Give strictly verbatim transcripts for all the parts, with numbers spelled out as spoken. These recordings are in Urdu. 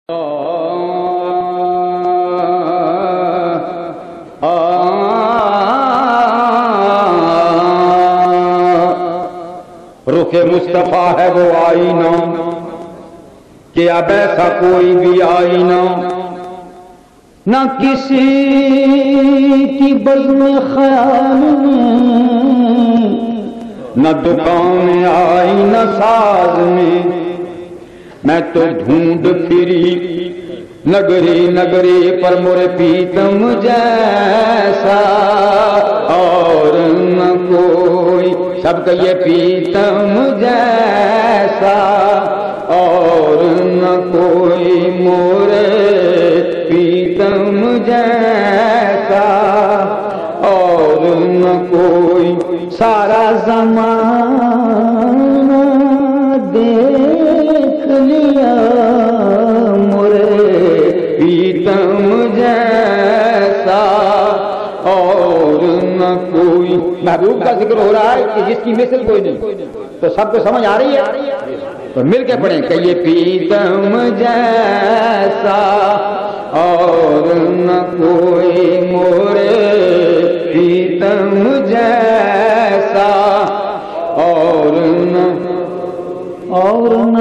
رخ مصطفیٰ ہے وہ آئینہ کہ اب ایسا کوئی بھی آئینہ نہ کسی کی بزم خیال میں، نہ دکان آئینہ ساز میں، میں تو ڈھونڈ پھری نگری نگری پر مر پیتم جیسا، اور نہ کوئی سب کا یہ پیتم جیسا، اور نہ کوئی مورے پیتم جیسا، اور نہ کوئی سارا زمانہ دیکھ لیا مورے پیتم جیسا، اور نہ کوئی۔ محبوب کا ذکر ہو رہا ہے کہ جس کی مثل کوئی نہیں، تو سب کو سمجھ آ رہی ہے؟ تو مل کے پڑھیں کہ یہ پیتم جیسا، اور نہ کوئی مورے پیتم جیسا، اور نہ اور نہ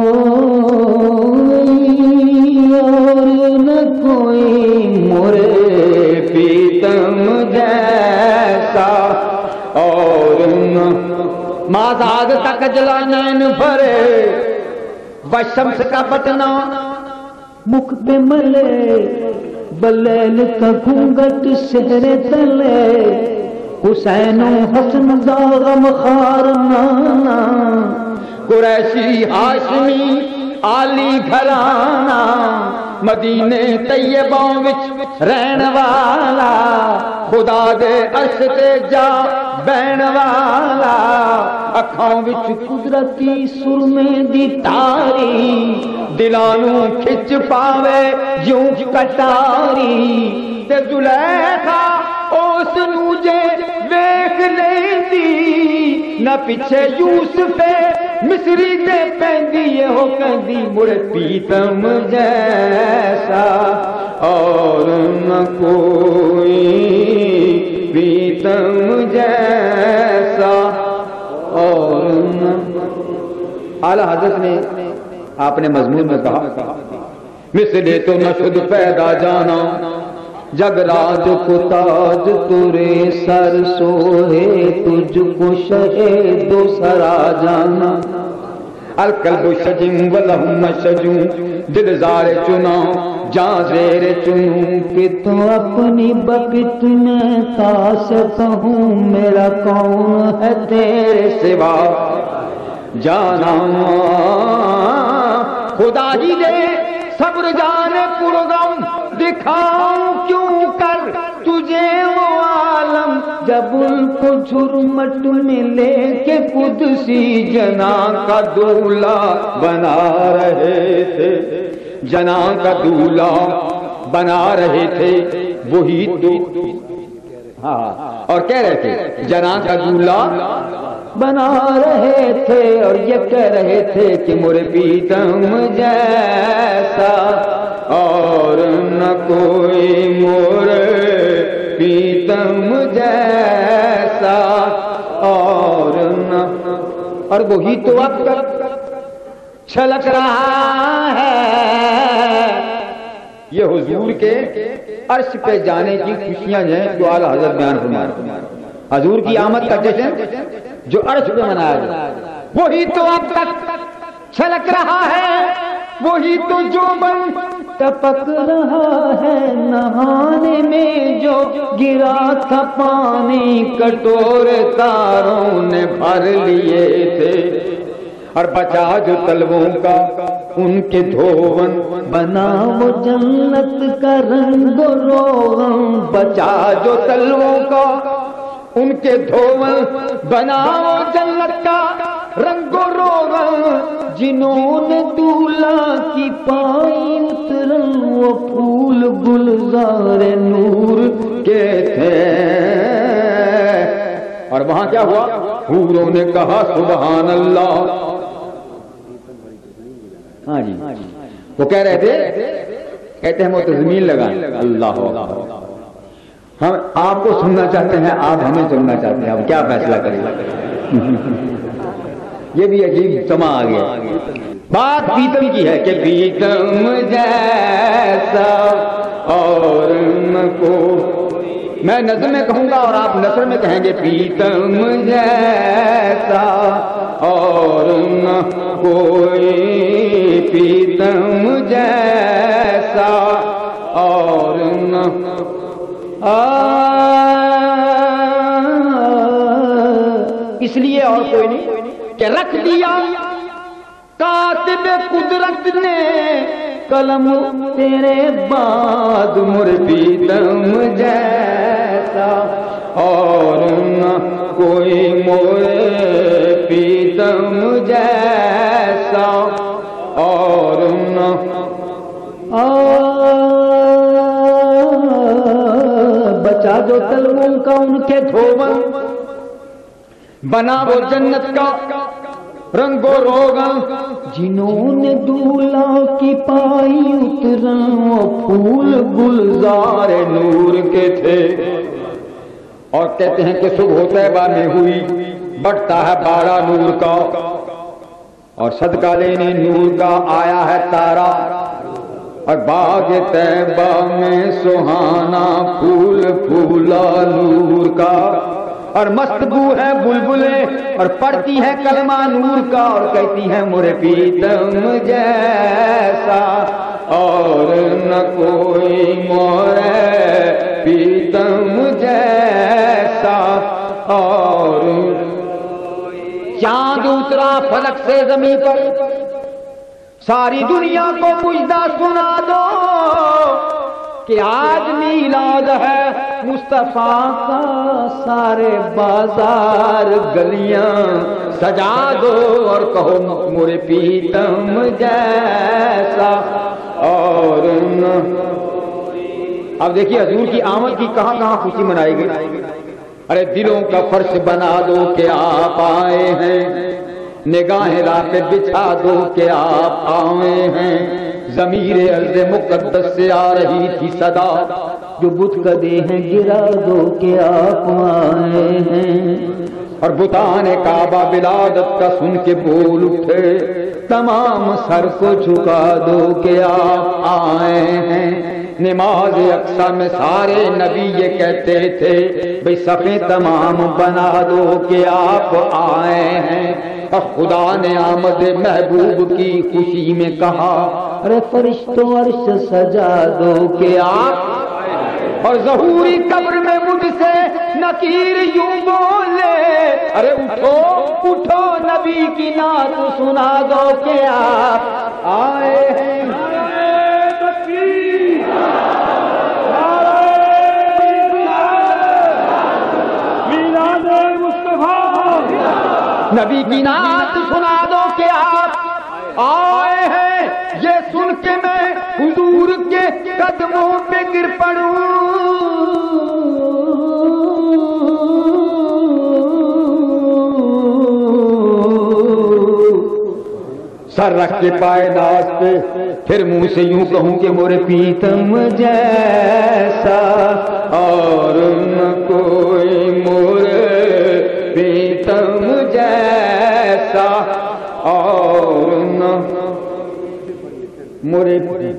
کوئی اور نہ کوئی مورے پیتم جیسا، اور نہ مازاد تک جلا نین بھرے بشمس کا بٹنا مکھ پہ ملے، بلیل کا گھونگٹ سہرے تلے، حسین و حسن داغم خار نانا، قریشی ہاشمی آلی گھرانا، مدینے طیبوں وچ رہن والا، خدا دے عرش تے جا بہن والا، اکھاں وچ قدرتی سرمے دی تاری، دلانوں کھچ پاوے یوں کٹاری، تے زلیخا اس نو جے ویکھ لیندی، نہ پیچھے یوسف مصری دے پیندی، یہ ہو کہندی مڑ پیتم جیسا، اور نہ کوئی پیتم جیسا، اور نہ۔ اعلیٰ حضرت نے آپ نے مضمون میں کہا مثلے تو نہ شد پیدا جانا، جگ راج کو تاج تورے سر سوہے، تجھ کو شہے دو سرا جانا، القلب شجم ولہم شجوں، دل زار چنا جاں زیر چنوں، کہ تو اپنی بپت میں تاس کہوں، میرا کون ہے تیرے سوا جانا، خدا ہی دے صبر جانے پرغم، دکھاؤں کیوں کر تجھے وہ عالم، جب ان کو جھرمٹ میں لے کے قدسی جنا کا دولہ بنا رہے تھے، جنا کا دولہ بنا رہے تھے، وہی تو ہاں اور کہہ رہے تھے جنا کا دولہ بنا رہے تھے، اور یہ کہہ رہے تھے کہ مر پیتم جیسا، اور نہ کوئی مر پیتم جیسا، اور نہ اور وہی تو اب تک چھلک رہا ہے۔ یہ حضور کے عرش پہ جانے کی خوشیاں ہیں جو اعلیٰ حضرت بیان فرما رہے ہیں۔ حضور کی آمد کا جشن جو عرش پہ منایا جائے، وہی تو اب تک چھلک رہا ہے، وہی تو جو بن ٹپک رہا ہے، نہانے میں جو گرا تھا پانی، کٹورے تاروں نے بھر لیے تھے، اور بچا جو تلووں کا ان کے دھون، بنا وہ جنت کا رنگ و روغن، بچا جو تلووں کا ان کے دھون، بنا وہ جنت کا رنگ و روغن، جنہوں نے دولہا کی پائی اترن، وہ پھول گلزار نور کے تھے، اور وہاں کیا ہوا؟ حوروں نے کہا سبحان اللہ، ہاں جی وہ کہہ رہے تھے، کہتے ہیں وہ تو زمین لگائیں. اللہ ہم آپ کو سننا چاہتے ہیں، آپ ہمیں سننا چاہتے ہیں، اب کیا فیصلہ کریں. یہ بھی عجیب سما آ گیا. بات پیتم کی ہے کہ پیتم جیسا اور نہ کو، میں نظم میں کہوں گا اور آپ نثر میں کہیں گے پیتم جیسا اور نہ کوئی، پیتم جیسا اور نہ اس لیے اور کوئی نہیں کہ رکھ دیا کاتب قدرت نے قلم تیرے بعد مر پیتم جیسا اور نہ کوئی مورے پیتم جیسا اور نہ بچا دو تلووں کا ان کے دھوبن، بنا وہ جنت کا رنگ و روغن، جنہوں نے دولہ کی پائی اترن وہ پھول گلزار نور کے تھے. اور کہتے ہیں کہ صبح طیبہ میں ہوئی بڑھتا ہے بارہ نور کا، اور صدقہ لینے نور کا آیا ہے تارا، اور باغ طیبہ میں سہانا پھول پھولا نور کا، اور مست بو ہے بلبلیں اور پڑھتی ہے کلمہ نور کا، اور کہتی ہے مر پیتم جیسا اور نہ کوئی مور پیتم جیسا. اور چاند اترا فلک سے زمین پر، ساری دنیا کو مجدہ سنا دو کہ آج میلاد ہے مصطفیٰ کا، سارے بازار گلیاں سجا دو اور کہو مر پیتم جیسا اور نہ. اب دیکھیے حضور کی آمد کی کہاں کہاں خوشی منائی گئی. ارے دلوں کا فرش بنا دو کہ آپ آئے ہیں، نگاہیں راہ پہ بچھا دو کہ آپ آئے ہیں. ضمیر عرض مقدس سے آ رہی تھی صدا، جو بت کدے ہیں گرا دو کہ آپ آئے ہیں. اور بتان کعبہ ولادت کا سن کے بول اٹھے، تمام سر کو جھکا دو کہ آپ آئے ہیں. نماز اقصی میں سارے نبی یہ کہتے تھے بھئی صفیں تمام بنا دو کہ آپ آئے ہیں. اور خدا نے آمد محبوب کی خوشی میں کہا ارے فرشتوں عرش سجا دو کہ آپ. اور ظہوری قبر میں مجھ سے نکیر یوں بولے ارے اٹھو اٹھو نبی کی نعت سنا دو کہ آپ آئے ہیں. نبی کی نعت سنا دو کہ آپ آئے ہیں. یہ سن کے میں حضور کے قدموں پہ گر پڑوں، سر رکھ کے پائے ناز پہ، پھر منہ سے یوں کہوں کہ مور پیتم جیسا اور نہ کوئی مور پیتم جیسا اور نہ مور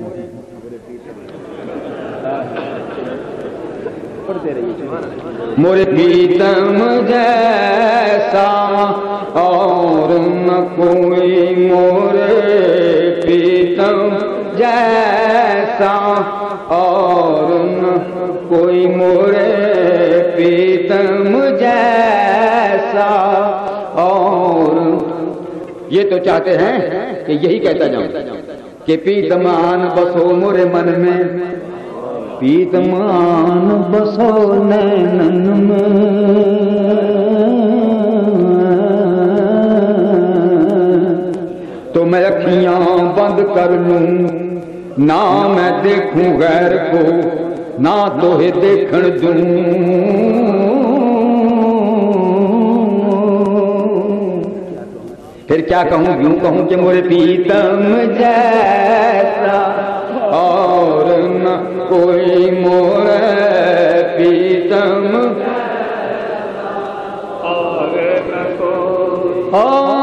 مور پیتم جیسا اور نہ کوئی مور پیتم جیسا اور نہ کوئی مور پیتم جیسا. اور یہ تو چاہتے ہیں کہ یہی کہتا جاؤں کہ پیتمان بسو مور من میں، پیتمان بسو نینن میں، تو میں اکھیاں بند کر لوں نہ میں دیکھوں غیر کو، نہ توہے دیکھن دوں. پھر کیا کہوں یوں کہوں کہ مورے پیتم جیسا اور نہ کوئی مورے پیتم اور نہ کوئی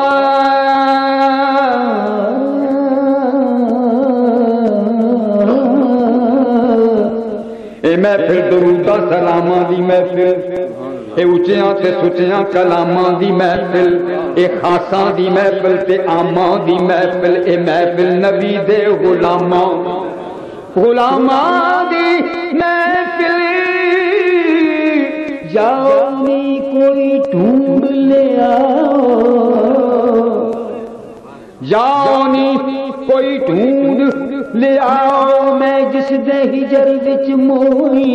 اے محفل درودہ سلاماں دی محفل اے اچیاں تے سچیاں کلاماں دی محفل اے خاصاں دی محفل تے عاماں دی محفل اے محفل نبی دے غلاماں غلاماں دی محفل جانی کوئی ڈھونڈ لے آؤ جانی کوئی ڈھونڈ لے آؤ میں جس دے ہجر وچ موئی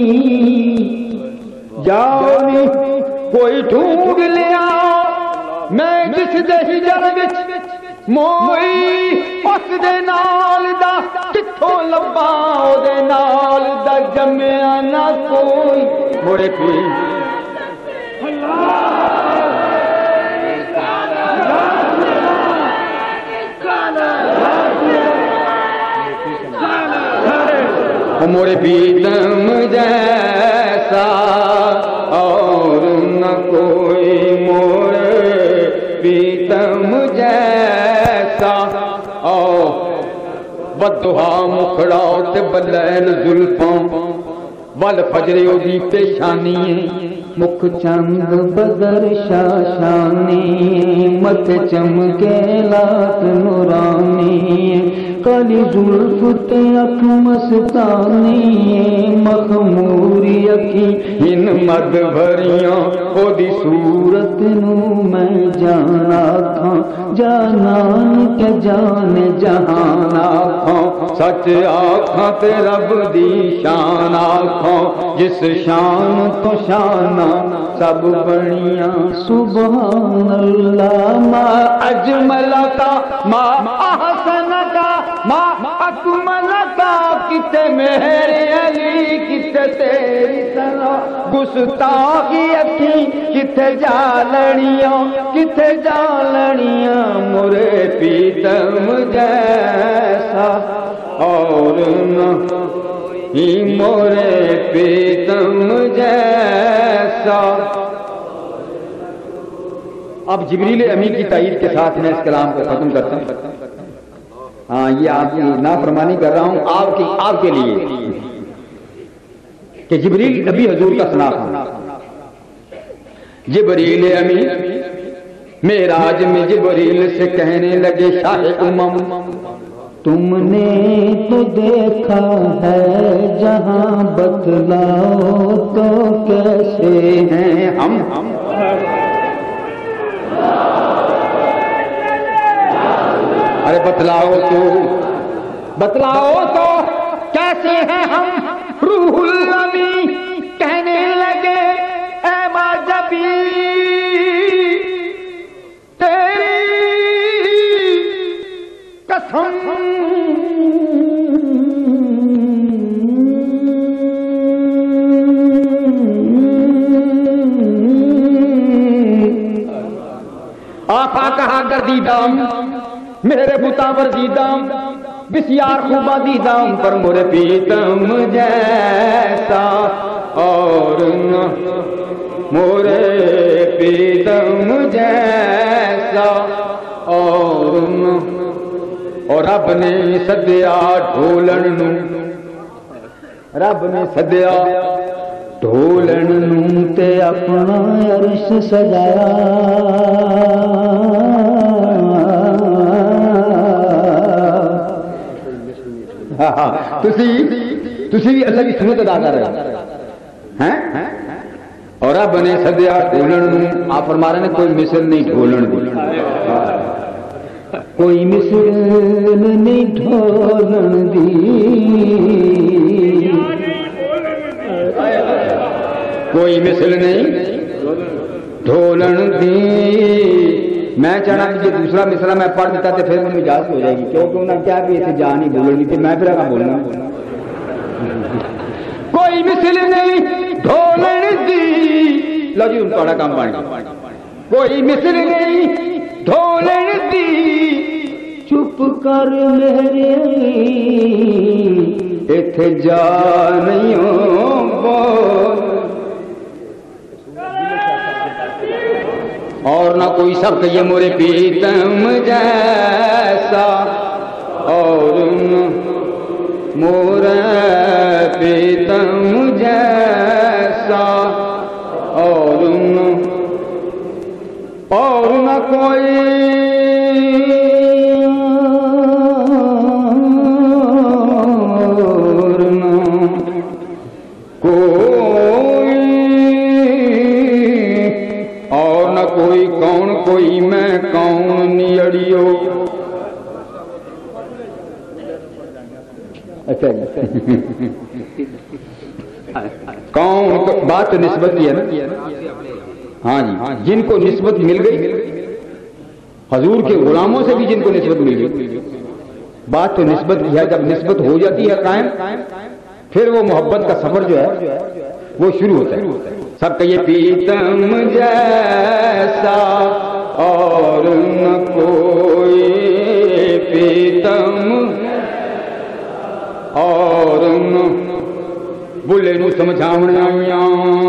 جانی کوئی ڈھونڈ لے آؤ میں جس دے ہجر وچ موئی اس دے نال دا کتھوں لباں او دے نال دا جمیا نہ کوئی مڑے پی مورے پیتم جیسا اور نہ کوئی مورے پیتم جیسا او بدہا مکھڑاؤ تے بلین زلفاں ول فجر دی پیشانی مکھ چند بدر شاشانی مت چمکے لات نورانی کالی زلف تے اکھ مستانی مخموری اکھی ان مد بھریاں او دی صورت نو میں جانا تھا جانان کے جان جہان آکھاں سچ آکھاں تے رب دی شان آکھاں جس شان تو شانہ سب بڑیاں سبحان اللہ ما اجمل کا ما احسن کا ما اکمل کا کتے میرے علی کتے تیری طرح گستاخی اکھی کتے جالڑیاں کتے جالڑیاں مورے پیتم جیسا اور نہ ہی مورے پیتم جیسا اب جبریل امی کی تائید کے ساتھ میں اس کلام کو ختم کرتا ہوں ہاں یہ آپ کی نافرمانی کر رہا ہوں آپ کی آپ کے لیے کہ جبریل نبی حضور کا سنا تھا جبریل امی معراج میں جبریل سے کہنے لگے شاہ امم تم نے تو دیکھا ہے جہاں بتلاؤ تو کیسے ہیں ہم ارے بتلاؤ تو بتلاؤ تو کیسے ہیں ہم روح الامین کہنے لگے اے معجبی تیری قسم آقا کہا گردیدام میرے بتا وردیدام بسیار خوبہ دیدام پر مورے پیتم جیسا اور نہ مورے پیتم جیسا اور نہ اور رب نے سدیا ڈھولن نو رب نے سدیا ڈھولن نو تے اپنا عرش سجایا تسی تسی بھی اللہ کی سنت ادا کر رہے ہیں اور رب نے سدیا ڈھولن نو آپ فرما رہے ہیں کوئی مثل نہیں ڈھولن دی کوئی مثل نہیں ڈھولن دی کوئی مثل نہیں ڈھولن دی میں چاہنا کہ یہ دوسرا مثلا میں پڑھ دیتا تو پھر مجھے اجازت ہو جائے گی کیونکہ انہوں نے کیا بھی ایسے جان ہی بولنی تھی میں پھر کہاں بولنا کوئی مثل نہیں ڈھولن دی لو جی ان کا کام بن کوئی مثل نہیں ڈھولن دی چپ کر میرے ایتھے جا نہیں بول اور نہ کوئی سب یہ مورے پیتم جیسا اور مورے پیتم جیسا اور اور نہ کوئی اور نہ کوئی اور نہ کوئی کون کوئی میں کون نیڑیو اچھا کون بات تو نسبت کی ہے نا ہاں جی جن کو نسبت مل گئی حضور کے غلاموں سے بھی جن کو نسبت مل گئی بات تو نسبت کی ہے جب نسبت ہو جاتی ہے قائم پھر وہ محبت کا سفر جو ہے وہ شروع ہوتا ہے سب کا یہ پیتم جیسا اور نہ کوئی پیتم اور نہ بلے نو سمجھاونے آئیاں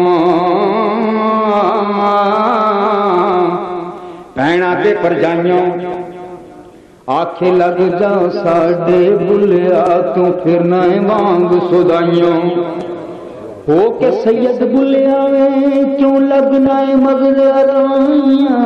پہنا تے پر جائیاں آنکھیں لگ جا ساڑے بلیا تو پھر نہ وانگ سدائیاں ہو کے سید بلیا وے کیوں لگنا مغز ارائیاں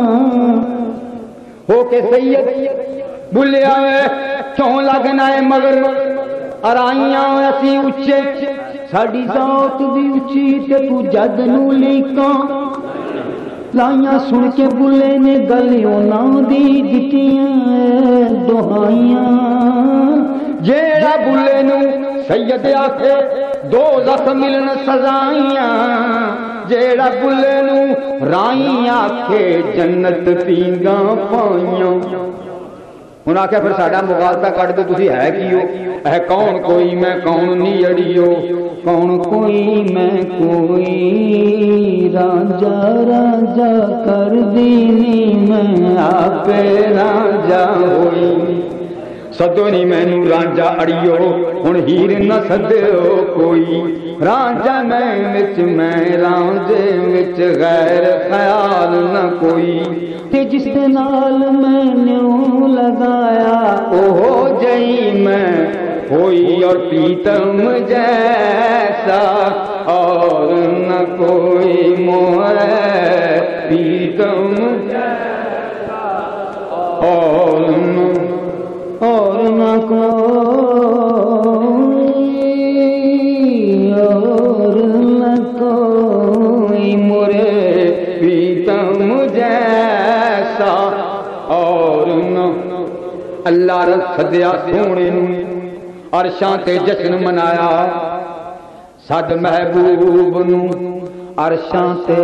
ہو کے سید بلیا وے کیوں لگنا مگر ارائیاں اسی اچھے ساڑی ذات بھی اچھی تے تو جد نو لیکاں لائیاں سن کے بلے نے گلیوں نہ دی دتیاں دہائیاں جیڑا بلے نو سید آکھے دو زخ ملن سزائیاں جیڑا بلے نو رائیں آکھے جنت پیگاں پائیاں انہاں آکھے پھر ساڈا مغالطہ کٹ دو تسی ہے کیو اے کون کوئی میں کون نیڑیو کون کوئی میں کوئی راجا راجا کر دینی میں آپ راجا ہوئی سدو نہیں مینو رانجا اڑیو ہن ہیر نہ سدو کوئی رانجا میں وچ میں رانجے وچ غیر خیال نہ کوئی تے جس نال میں نیو لگایا اوہ جئی میں ہوئی اور پیتم جیسا اور نہ کوئی مورے پیتم جیسا اور نہ اور نہ کوئی اور نہ کوئی مورے پیتم جیسا اور نہ اللہ رس سدیا سونے عرشاں تے جشن منایا سد محبوب نو عرشاں تے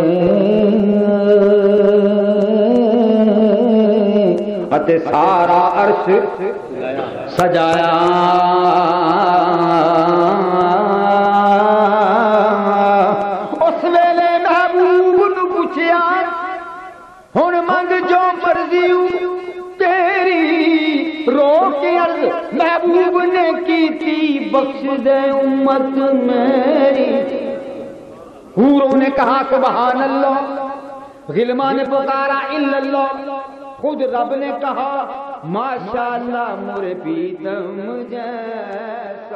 اتے سارا عرش سجایا اس ویلے محبوب نو پوچھیا ہن منگ جو مرضی تیری رو کے عرض محبوب نے کی تھی بخش دے امت میری حوروں نے کہا سبحان اللہ غلمان نے پکارا الا اللہ خود رب نے کہا ماشاءاللہ مورے پیتم جیسا